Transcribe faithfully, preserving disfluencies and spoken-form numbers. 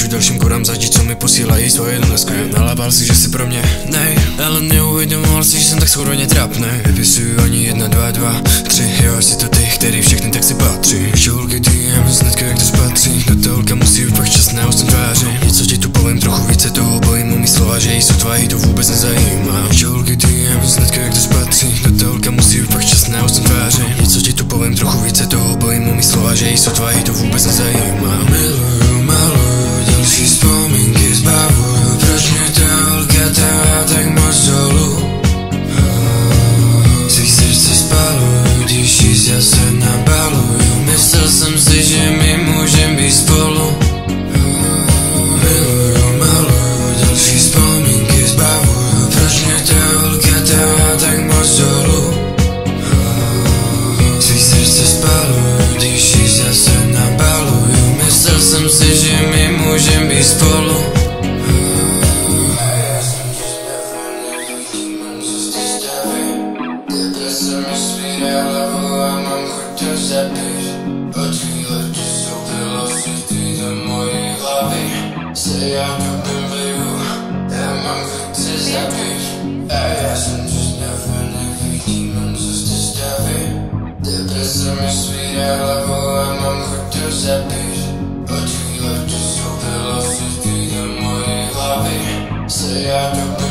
dalším korám zažít, co mi posílají svoje dnesky. Nalával si, že si pro mě nej, ale neuvědomoval si, že jsem tak schudně trapnej. Vypisuju ani jedna, dva, dva, tři, jo, asi to ty, který všechny tak si patří. Šulky D M, znetko jak to spatří, do toho holka musí být pak šťastná ústem tváři. Něco ti tu povím, trochu více toho bojím, umí slova, že jí sotva jí to vůbec nezajímá. Šulky D M, znetko jak to spatří, do toho holka musí být pak šťastná ústem tváři. Něco ti tu povím, trochu více toho bojím, umí slova, že jí sotva jí to vůbec nezajímá. Miluju, maluju, další vzpomínky zbavuju, proč mě ta holka táhá tak moc dolů? Svý srdce spaluju, když jí zase nabaluju, myslel jsem si, že my můžem být spolu. Miluju, maluju, další vzpomínky zbavuju, proč mě ta holka táhá tak moc dolů? Svý srdce spaluju, když jí zase nabaluju, myslel jsem si, že my můžem být spolu. Od chvíle, kdy vstoupilo světý do mojí hlavy, se já dobím vlivu, já mám chuť se zabít. A já jsem just never nevidím, co z té stavy. Deprese mi svírá hlavu a mám chuť to zabít. Od chvíle, kdy vstoupilo světý do mojí hlavy, se já dobím